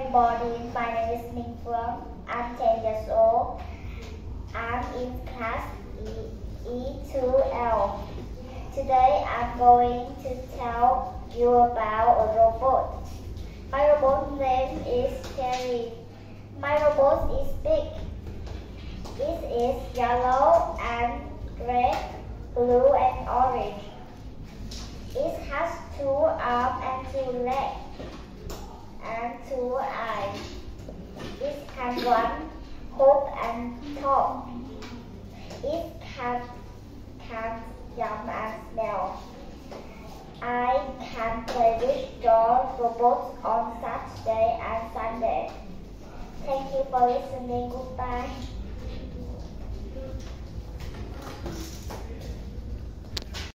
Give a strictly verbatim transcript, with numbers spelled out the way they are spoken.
everybody, my name is Minh Phương. I'm ten years old. I'm in class E two L. Today I'm going to tell you about a robot. My robot name is Terry. My robot is big. It is yellow and red, blue and orange. It has two arms and two legs and two eyes. It can run, hop and talk. It can, can jump and smell. I can play with your robots on Saturday and Sunday. Thank you for listening. Goodbye.